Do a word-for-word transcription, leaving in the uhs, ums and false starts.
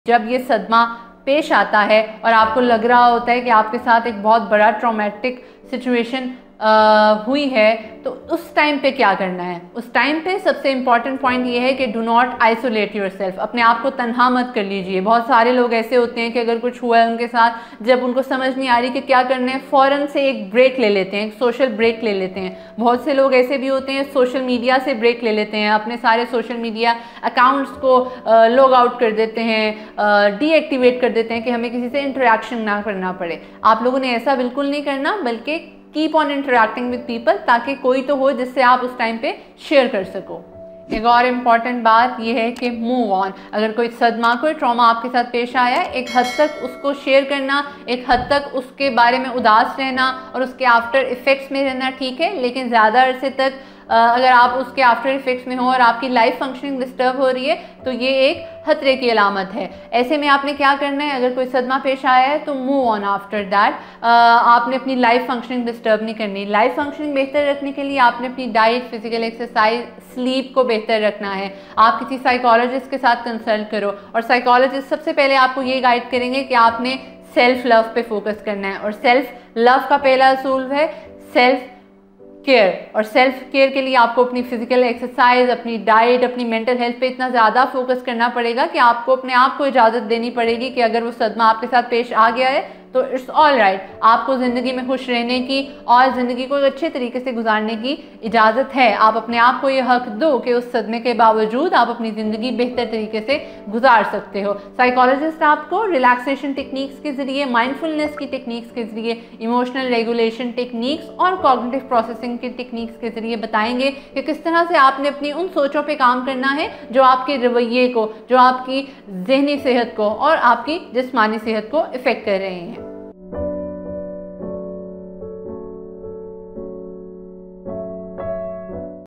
जब ये सदमा पेश आता है और आपको लग रहा होता है कि आपके साथ एक बहुत बड़ा ट्रॉमेटिक सिचुएशन हुई है, तो उस टाइम पे क्या करना है? उस टाइम पे सबसे इम्पॉर्टेंट पॉइंट ये है कि डू नॉट आइसोलेट योरसेल्फ। अपने आप को तन्हा मत कर लीजिए। बहुत सारे लोग ऐसे होते हैं कि अगर कुछ हुआ है उनके साथ, जब उनको समझ नहीं आ रही कि क्या करना है, फ़ौरन से एक ब्रेक ले लेते हैं, एक सोशल ब्रेक ले लेते हैं। बहुत से लोग ऐसे भी होते हैं सोशल मीडिया से ब्रेक ले लेते हैं, अपने सारे सोशल मीडिया अकाउंट्स को लॉग आउट कर देते हैं, डीएक्टिवेट कर देते हैं कि हमें किसी से इंटरेक्शन ना करना पड़े। आप लोगों ने ऐसा बिल्कुल नहीं करना, बल्कि keep on interacting with people, ताकि कोई तो हो जिससे आप उस टाइम पे शेयर कर सको। एक और इम्पॉर्टेंट बात यह है कि मूव ऑन। अगर कोई सदमा, कोई ट्रॉमा आपके साथ पेश आया है, एक हद तक उसको शेयर करना, एक हद तक उसके बारे में उदास रहना और उसके आफ्टर इफ़ेक्ट्स में रहना ठीक है, लेकिन ज़्यादा अरसे तक अगर आप उसके आफ्टर इफ़ेक्ट्स में हो और आपकी लाइफ फंक्शनिंग डिस्टर्ब हो रही है, तो ये एक खतरे की अलामत है। ऐसे में आपने क्या करना है? अगर कोई सदमा पेश आया है तो मूव ऑन आफ्टर दैट। आपने अपनी लाइफ फंक्शनिंग डिस्टर्ब नहीं करनी। लाइफ फंक्शनिंग बेहतर रखने के लिए आपने अपनी डाइट, फिजिकल एक्सरसाइज, स्लीप को बेहतर रखना है। आप किसी साइकोलॉजिस्ट के साथ कंसल्ट करो, और साइकोलॉजिस्ट सबसे पहले आपको ये गाइड करेंगे कि आपने सेल्फ लव पे फोकस करना है। और सेल्फ लव का पहला असूल है सेल्फ केयर। और सेल्फ केयर के लिए आपको अपनी फिजिकल एक्सरसाइज, अपनी डाइट, अपनी मेंटल हेल्थ पे इतना ज़्यादा फोकस करना पड़ेगा कि आपको अपने आप को इजाज़त देनी पड़ेगी कि अगर वो सदमा आपके साथ पेश आ गया है तो इट्स ऑल राइट, आपको ज़िंदगी में खुश रहने की और ज़िंदगी को अच्छे तरीके से गुजारने की इजाज़त है। आप अपने आप को ये हक दो कि उस सदमे के बावजूद आप अपनी ज़िंदगी बेहतर तरीके से गुजार सकते हो। साइकोलॉजिस्ट आपको रिलैक्सेशन टेक्निक्स के ज़रिए, माइंडफुलनेस की टेक्निक्स के ज़रिए, इमोशनल रेगुलेशन टेक्निक्स और कॉग्निटिव प्रोसेसिंग की टेक्निक्स के ज़रिए बताएंगे कि किस तरह से आपने अपनी उन सोचों पर काम करना है जो आपके रवैये को, जो आपकी जहनी सेहत को और आपकी जिस्मानी सेहत को इफ़ेक्ट कर रहे हैं।